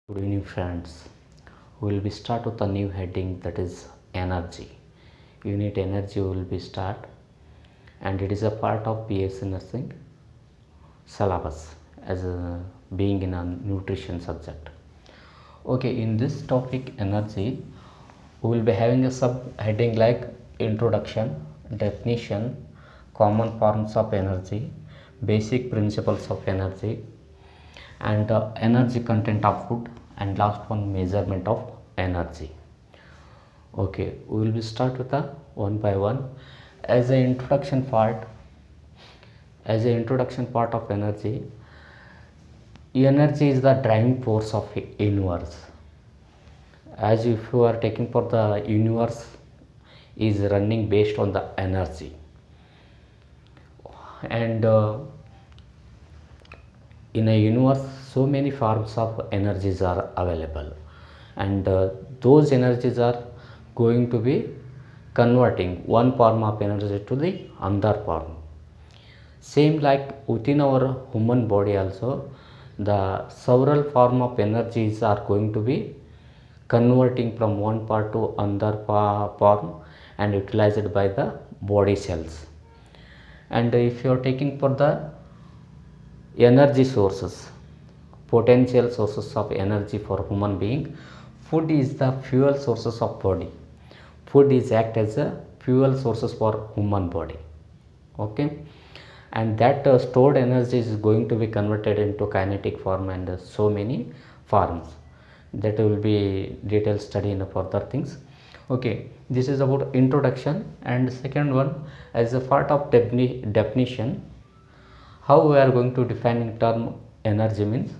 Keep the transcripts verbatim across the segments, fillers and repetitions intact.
Good evening friends. We will be start with a new heading, that is energy. Unit energy will be start, and it is a part of B S c nursing syllabus as a being in a nutrition subject. Okay, in this topic energy, we will be having a sub heading like introduction, definition, common forms of energy, basic principles of energy, and uh, energy content of food, and last one, measurement of energy. Okay, we will be start with a one by one. As an introduction part, as an introduction part of energy, energy is the driving force of universe. As if you are taking for the universe is running based on the energy, and uh, in a universe so many forms of energies are available, and uh, those energies are going to be converting one form of energy to the another form. Same like within our human body also, the several form of energies are going to be converting from one part to another form and utilized by the body cells. And if you are taking for the energy sources, potential sources of energy for human being, food is the fuel sources of body. Food is act as a fuel sources for human body. Okay, and that uh, stored energy is going to be converted into kinetic form and uh, so many forms that will be detailed study in the further things. Okay, this is about introduction. And second one, as a part of defini definition, how we are going to define in term energy means,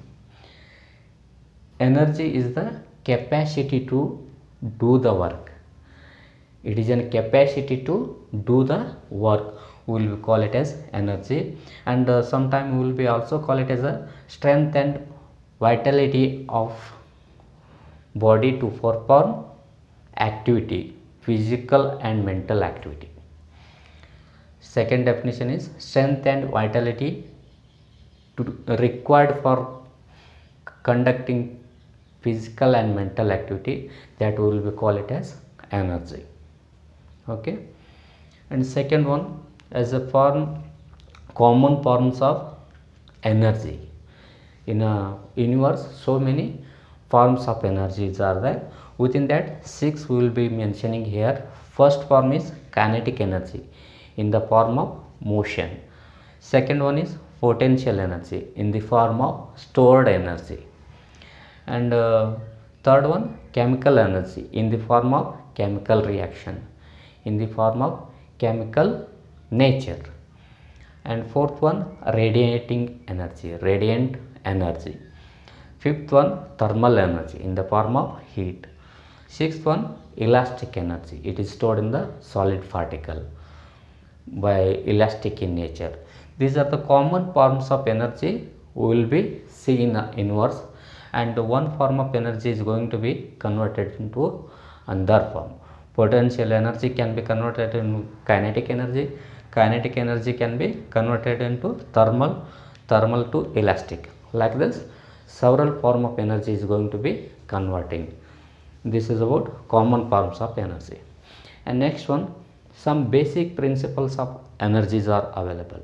energy is the capacity to do the work. It is a capacity to do the work. We will call it as energy, and uh, sometime we will be also call it as a strength and vitality of body to perform activity, physical and mental activity. Second definition is strength and vitality to required for conducting physical and mental activity, that we will be call it as energy. Okay, and second one, as a form, common forms of energy. In a universe so many forms of energies are there. Within that, six we will be mentioning here. First form is kinetic energy in the form of motion. Second one is potential energy in the form of stored energy. And uh, third one, chemical energy in the form of chemical reaction, in the form of chemical nature. And fourth one, radiating energy, radiant energy. Fifth one, thermal energy in the form of heat. Sixth one, elastic energy. It is stored in the solid particle by elastic in nature. These are the common forms of energy we will be seeing in inverse, and one form of energy is going to be converted into another form. Potential energy can be converted into kinetic energy. Kinetic energy can be converted into thermal, thermal to elastic. Like this, several form of energy is going to be converting. This is about common forms of energy. And next one, some basic principles of energies are available.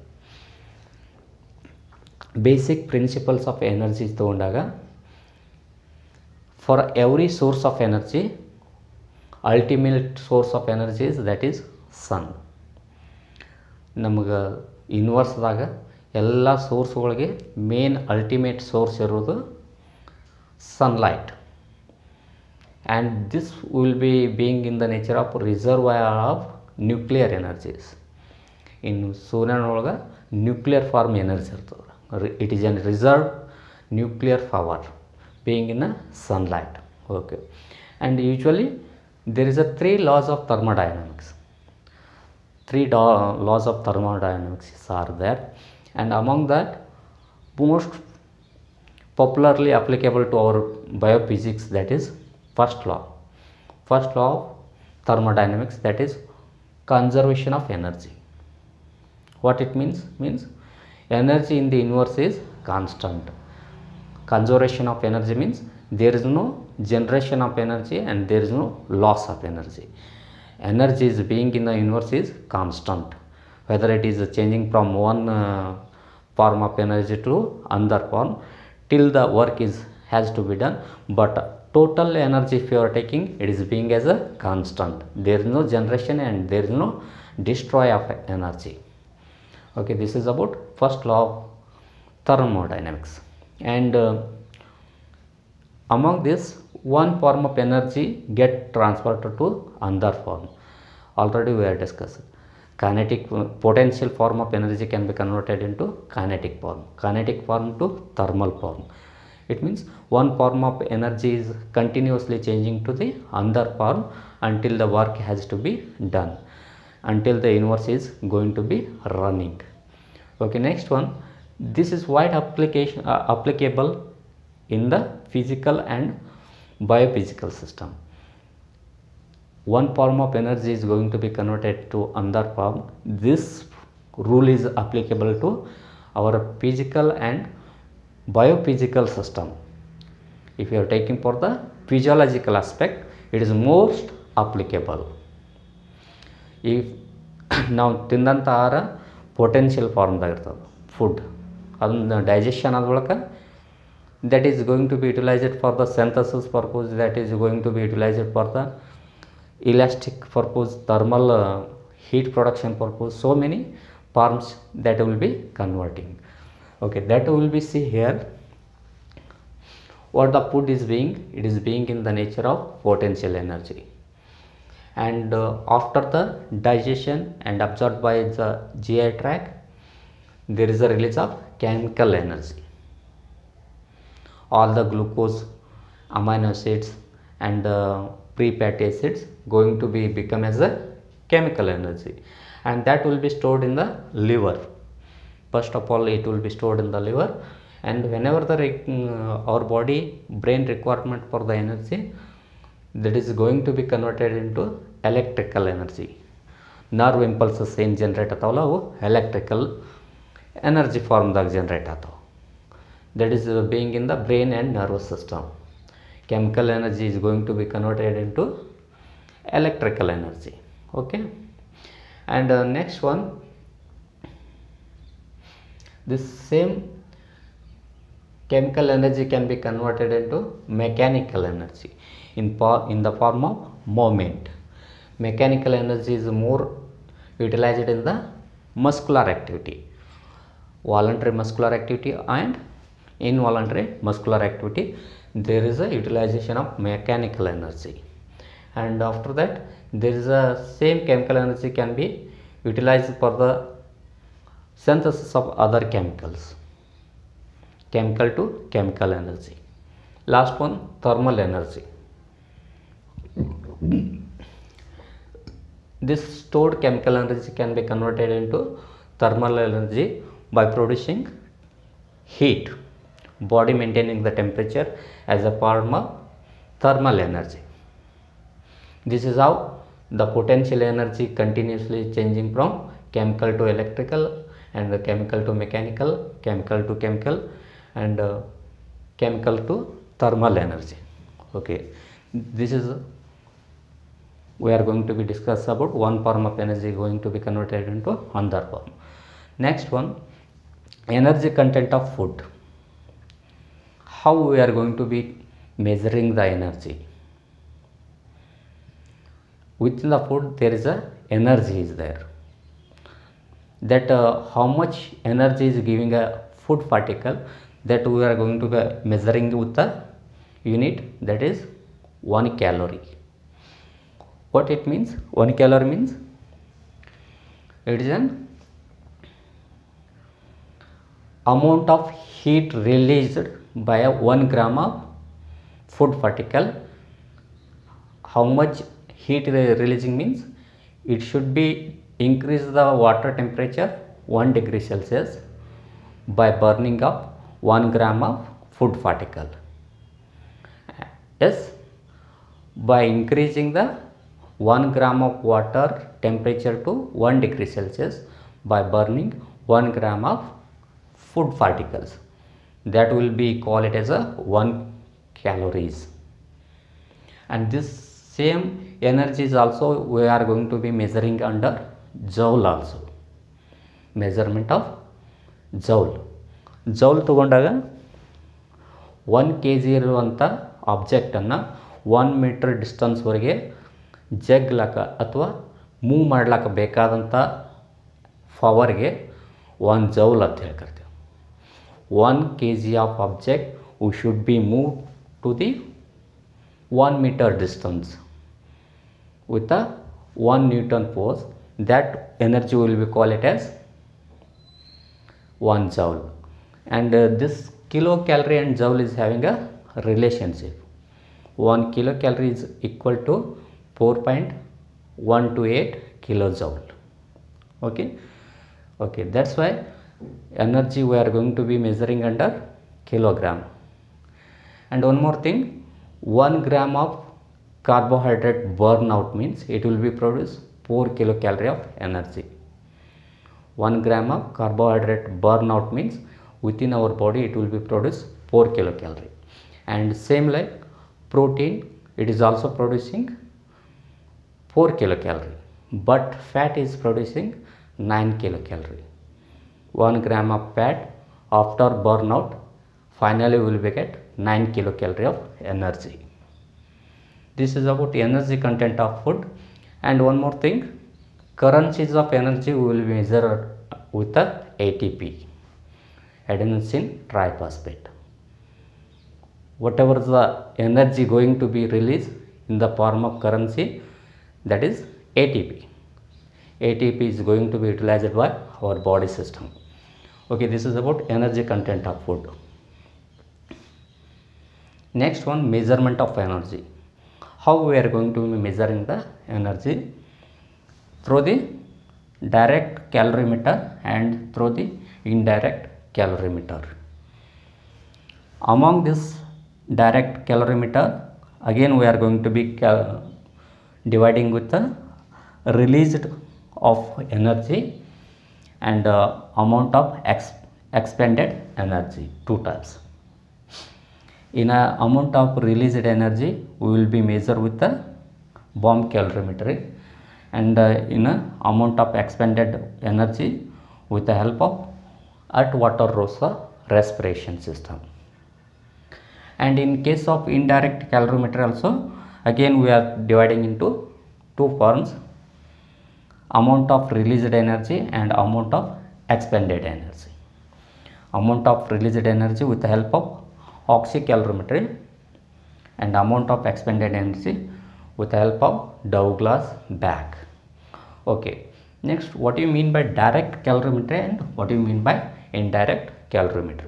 Basic principles of energies ತಗೊಂಡಾಗ, for every source of energy, ultimate source of energy is that is sun. ನಮಗೆ ಯೂನಿವರ್ಸ್ದಾಗ ಎಲ್ಲ ಸೋರ್ಸ್ಗಳಿಗೆ main ultimate source ಇರೋದು sunlight, and this will be being in the nature of reservoir of nuclear energies. ಇನ್ನು ಸೂರ್ಯನೊಳಗೆ nuclear form energy ಇರ್ತದೆ. It is an reserve nuclear power being in a sunlight. Okay, and usually there is a three laws of thermodynamics. Three laws of thermodynamics are there, and among that, most popularly applicable to our biophysics, that is first law. First law of thermodynamics, that is conservation of energy. What it means? Means energy in the universe is constant. Conservation of energy means there is no generation of energy and there is no loss of energy. Energy is being in the universe is constant, whether it is changing from one uh, form of energy to another form till the work is has to be done, but total energy if you are taking, it is being as a constant. There is no generation and there is no destroy of energy. Okay, this is about first law of thermodynamics. And uh, among this, one form of energy get transferred to another form. Already we have discussed kinetic potential form of energy can be converted into kinetic form, kinetic form to thermal form. It means one form of energy is continuously changing to the another form until the work has to be done, until the universe is going to be running. Okay, next one, this is wide application uh, applicable in the physical and biophysical system. One form of energy is going to be converted to another form. This rule is applicable to our physical and biophysical system. If you are taking for the physiological aspect, it is most applicable. If ನಾವು ತಿಂದಂಥ ಆಹಾರ potential ಫಾರ್ಮ್ದಾಗ ಇರ್ತದೆ, food ಅದನ್ನ digestion ಆದ ಬಳಿಕ that is going to be utilized for the synthesis purpose, that is going to be utilized for the elastic purpose, thermal uh, heat production purpose, so many forms that will be converting. Okay, that will be see here what the food is being, it is being in the nature of potential energy, and uh, after the digestion and absorbed by the G I tract, there is a release of chemical energy. All the glucose, amino acids and uh, pre-fatty acids going to be become as a chemical energy, and that will be stored in the liver. First of all, it will be stored in the liver, and whenever the uh, our body brain requirement for the energy, that is going to be converted into electrical energy. Nerve impulses ಏನು generate ಆತಾವಲ್ಲ ಅವು electrical energy form ದಾಗ generate ಆತಾವ. That is uh, being in the brain and nervous system. Chemical energy is going to be converted into electrical energy. Okay, and uh, next one, this same chemical energy can be converted into mechanical energy in in the form of moment. Mechanical energy is more utilized in the muscular activity, voluntary muscular activity and involuntary muscular activity. There is a utilization of mechanical energy, and after that there is a same chemical energy can be utilized for the synthesis of other chemicals, chemical to chemical energy. Last one, thermal energy. This stored chemical energy can be converted into thermal energy by producing heat, body maintaining the temperature as a form of thermal energy. This is how the potential energy continuously changing from chemical to electrical, and the chemical to mechanical, chemical to chemical, and uh, chemical to thermal energy. Okay, this is we are going to be discuss about one form of energy going to be converted into another form. Next one, energy content of food. How we are going to be measuring the energy? Within the food there is a energy is there, that uh, how much energy is giving a food particle, that we are going to be measuring with the unit, that is one calorie. What it means? One calorie means it is an amount of heat released by a one gram of food particle. How much heat releasing means it should be increase the water temperature one degree Celsius by burning of one gram of food particle. Yes, by increasing the one gram of water temperature to one degree Celsius by burning one gram of food particles, that will be call it as a one calories. And this same energy is also we are going to be measuring under joule also. Measurement of joule. Joule ತಗೊಂಡಾಗ one K G ಇರುವಂಥ ಆಬ್ಜೆಕ್ಟನ್ನು one metre ಡಿಸ್ಟೆನ್ಸ್ವರೆಗೆ ಜಗ್ಲಾಕ ಅಥವಾ move ಮಾಡ್ಲಾಕ ಬೇಕಾದಂಥ ಪವರ್ಗೆ one joule ಅಂತ ಹೇಳಿ ಕರಿತೀವಿ. One K G of object we should be move to the one metre distance with a one Newton force. That energy will be called it as one joule. And uh, this kilocalorie and joule is having a relationship. one kilocalorie is equal to four point one two eight kilojoule. Okay, okay, that's why energy we are going to be measuring under kilogram. And one more thing, one gram of carbohydrate burnout means it will be produce four kilocalorie of energy. one gram of carbohydrate burnout means within our body it will be produce four kilocalorie. And same like protein, it is also producing four kilocalorie, but fat is producing nine kilocalorie. one gram of fat after burnout finally will be get nine kilocalorie of energy. This is about energy content of food. And one more thing, currencies of energy we will measure with the A T P, adenosine triphosphate. Whatever the energy going to be released in the form of currency, that is A T P. A T P is going to be utilized by our body system. Okay, this is about energy content of food. Next one, measurement of energy. How we are going to be measuring the energy? Through the direct calorimeter and through the indirect calorimeter. Among this direct calorimeter, again we are going to be dividing with the released of energy and uh, amount of exp expended energy, two types. In a amount of released energy, we will be measured with the bomb calorimetry, and uh, in a amount of expended energy with the help of Atwater Rosa respiration system. And in case of indirect calorimetry also, again we are dividing into two forms: amount of released energy and amount of expended energy. Amount of released energy with the help of oxycalorimetry and amount of expended energy with the help of Douglas bag. Okay, next, what do you mean by direct calorimetry and what do you mean by indirect calorimetry?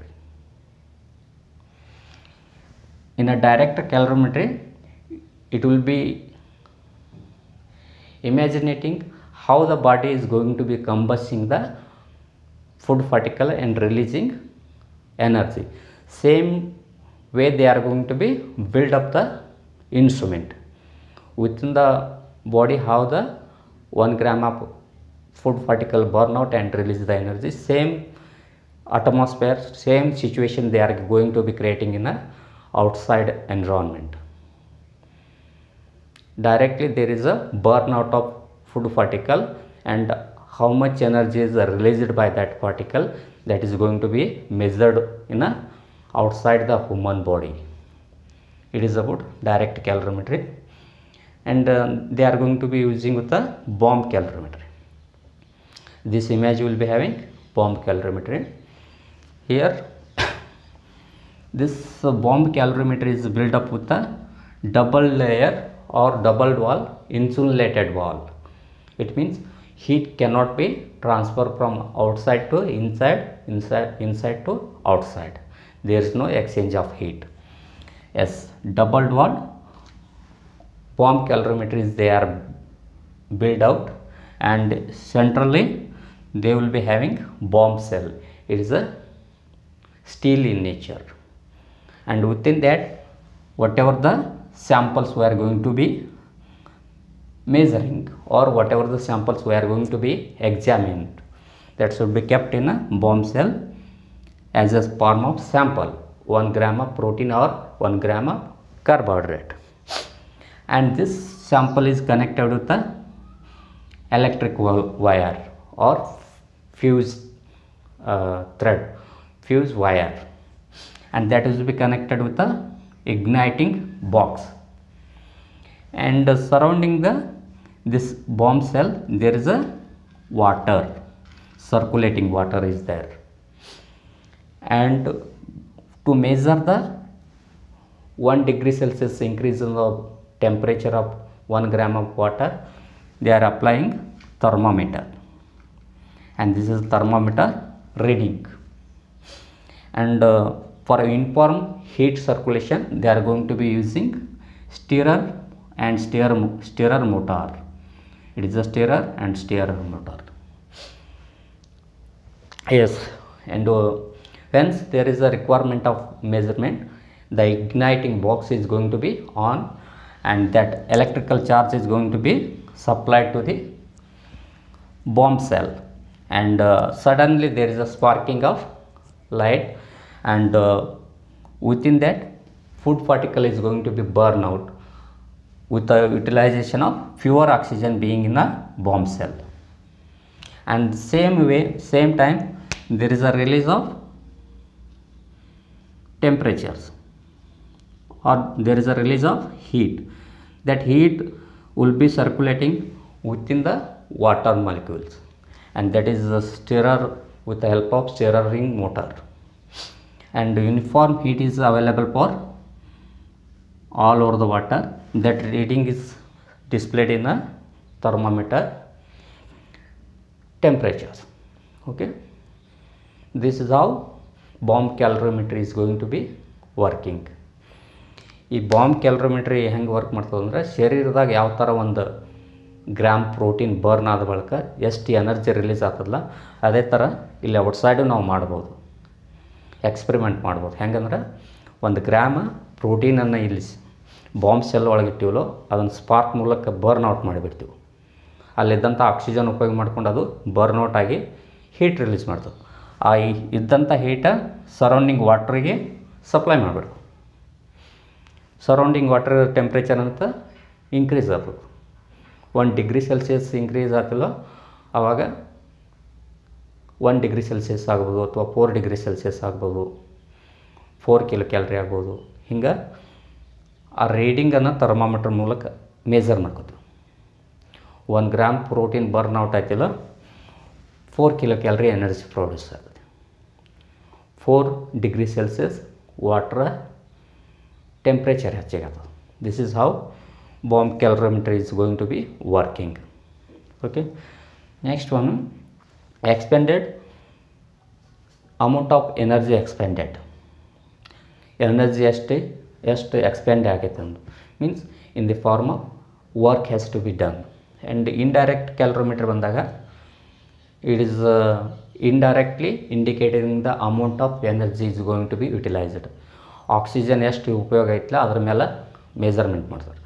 In a direct calorimetry, it will be imagining how the body is going to be combusting the food particle and releasing energy. Same way they are going to be build up the instrument within the body, how the one gram of food particle burn out and release the energy. Same atmosphere, same situation they are going to be creating in a outside environment. Directly there is a burnout of food particle, and how much energy is released by that particle, that is going to be measured in a outside the human body. It is about direct calorimetry. And uh, they are going to be using with the bomb calorimetry. This image will be having bomb calorimetry. Here this uh, bomb calorimetry is built up with a double layer or double wall insulated wall. It means heat cannot be transferred from outside to inside, inside inside to outside. There is no exchange of heat. Yes, double wall bomb calorimetries they are built out, and centrally they will be having bomb cell. It is a steel in nature, and within that whatever the samples we are going to be measuring or whatever the samples we are going to be examined, that should be kept in a bomb cell as a form of sample. One gram of protein or one gram of carbohydrate. And this sample is connected with the electric wire or fuse uh, thread, fuse wire, and that is to be connected with the igniting box. And uh, surrounding the this bomb cell there is a water, circulating water is there. And to measure the one degree Celsius increase in the temperature of one gram of water, they are applying thermometer, and this is thermometer reading. And uh, for uniform heat circulation they are going to be using stirrer and stirrer stirrer motor. It is a stirrer and stirrer motor. Yes, and uh, hence there is a requirement of measurement. The igniting box is going to be on, and that electrical charge is going to be supplied to the bomb cell, and uh, suddenly there is a sparking of light, and uh, within that food particle is going to be burned out with the utilization of pure oxygen being in a bomb cell. And same way, same time there is a release of temperatures, or there is a release of heat. That heat will be circulating within the water molecules, and that is the stirrer with the help of stirring motor. And uniform heat is available for all over the water. That reading is displayed in a thermometer temperatures. Okay, this is how bomb calorimetry is going to be working. ಈ bomb calorimetry ಹೆಂಗೆ work ಮಾಡ್ತದೆ ಅಂದರೆ, ಶರೀರದಾಗ ಯಾವ ಥರ ಒಂದು gram protein burn ಆದ ಬಳಿಕ ಎಷ್ಟು ಎನರ್ಜಿ ರಿಲೀಸ್ ಆಗ್ತದಲ್ಲ, ಅದೇ ಥರ ಇಲ್ಲಿ ಔಟ್ಸೈಡು ನಾವು ಮಾಡ್ಬೋದು, ಎಕ್ಸ್ಪೆರಿಮೆಂಟ್ ಮಾಡ್ಬೋದು. ಹೆಂಗಂದ್ರೆ ಒಂದು ಗ್ರಾಮ್ ಪ್ರೋಟೀನನ್ನು ಇಲ್ಲಿ ಬಾಂಬ್ ಸೆಲ್ ಒಳಗೆ ಇಟ್ಟಿವಲ್ಲೋ ಅದನ್ನು ಸ್ಪಾರ್ಕ್ ಮೂಲಕ ಬರ್ನ್ ಔಟ್ ಮಾಡಿಬಿಡ್ತೀವಿ. ಅಲ್ಲಿದ್ದಂಥ ಆಕ್ಸಿಜನ್ ಉಪಯೋಗ ಮಾಡ್ಕೊಂಡು ಅದು ಬರ್ನ್ ಔಟ್ ಆಗಿ ಹೀಟ್ ರಿಲೀಸ್ ಮಾಡ್ತದೆ. ಆ ಇದ್ದಂಥ ಹೀಟ ಸರೌಂಡಿಂಗ್ ವಾಟ್ರಿಗೆ ಸಪ್ಲೈ ಮಾಡಿಬಿಡ್ತು. ಸರೌಂಡಿಂಗ್ ವಾಟರ್ ಟೆಂಪ್ರೇಚರ್ ಅಂತ ಇನ್ಕ್ರೀಸ್ ಆಗ್ಬೋದು. ಒನ್ ಡಿಗ್ರಿ ಸೆಲ್ಸಿಯಸ್ ಇನ್ಕ್ರೀಸ್ ಆಗ್ತಿಲ್ಲ, ಆವಾಗ ಒನ್ ಡಿಗ್ರಿ ಸೆಲ್ಸಿಯಸ್ ಆಗ್ಬೋದು, ಅಥವಾ ಫೋರ್ ಡಿಗ್ರಿ ಸೆಲ್ಸಿಯಸ್ ಆಗ್ಬೋದು, ಫೋರ್ ಕಿಲೋ ಕ್ಯಾಲ್ರಿ ಆಗ್ಬೋದು. ಹಿಂಗೆ ಆ ರೀಡಿಂಗನ್ನು ಥರ್ಮಾಮೀಟ್ರ್ ಮೂಲಕ ಮೇಜರ್ ಮಾಡ್ಕೋತೀವಿ. One gram protein burn out ಆಯ್ತಿಲ್ಲ, four kilo calorie energy produce ಆಗುತ್ತೆ. ಫೋರ್ ಡಿಗ್ರಿ ಸೆಲ್ಸಿಯಸ್ ವಾಟ್ರ ಟೆಂಪ್ರೇಚರ್ ಹೆಚ್ಚಾಗತ್ತೆ. This is how bomb calorimetry is going to be working. Okay, next one, expended amount of energy expended. Energy ಎಷ್ಟು ಎಷ್ಟು expend ಆಗೈತೆ ಅಂದು means in the form of work has to be done. And indirect calorimeter ಬಂದಾಗ it is indirectly indicating the amount of energy is going to be utilised. Oxygen ಎಷ್ಟು ಉಪಯೋಗ ಐತಲ್ಲ ಅದ್ರ ಮೇಲೆ ಮೆಜರ್ಮೆಂಟ್ ಮಾಡ್ತಾರೆ.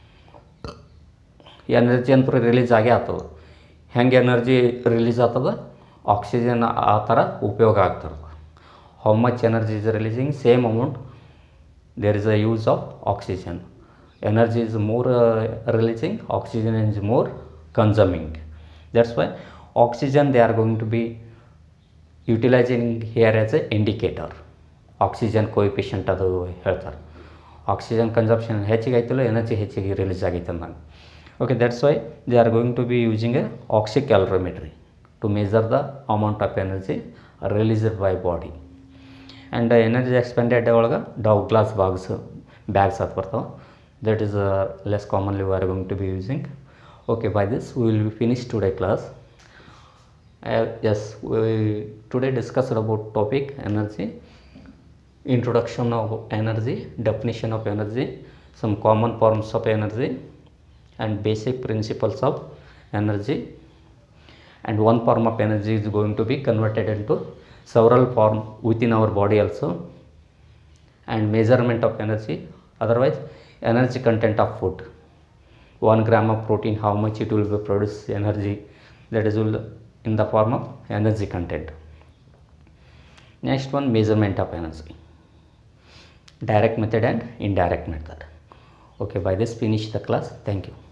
ಎನರ್ಜಿ ಅಂತೂ ರಿಲೀಸ್ ಆಗೇ ಆಗ್ತದೆ. ಹೆಂಗೆ ಎನರ್ಜಿ ರಿಲೀಸ್ ಆಗ್ತದೆ, ಆಕ್ಸಿಜನ್ ಆ ಥರ ಉಪಯೋಗ ಆಗ್ತದೆ. How much energy is releasing, same amount there is a use of oxygen. Energy is more releasing, oxygen is more consuming. That's why oxygen they are going to be utilising here as a indicator. Oxygen coefficient ಅದು ಹೇಳ್ತಾರೆ. Oxygen consumption ಹೆಚ್ಚಿಗೆ ಆಯ್ತಲ್ಲ, energy ಹೆಚ್ಚಿಗೆ release ಆಗೈತೆ ಅಂದಂಗೆ. Okay, that's why they are going to be using a oxy calorimetry to measure the amount of energy released by body. And energy expended ಒಳಗೆ Douglas bags bags ಅದು ಬರ್ತಾವೆ. That is less commonly we are going to be using. Okay, by this we will be finish today class. Yes, we today discussed about topic energy, introduction of energy, definition of energy, some common forms of energy, and basic principles of energy. And one form of energy is going to be converted into several form within our body also. And measurement of energy, otherwise energy content of food, one gram of protein, how much it will be produce energy, that is will in the form of energy content. Next one, measurement of energy. direct method and indirect method. Okay, by this finish the class. Thank you.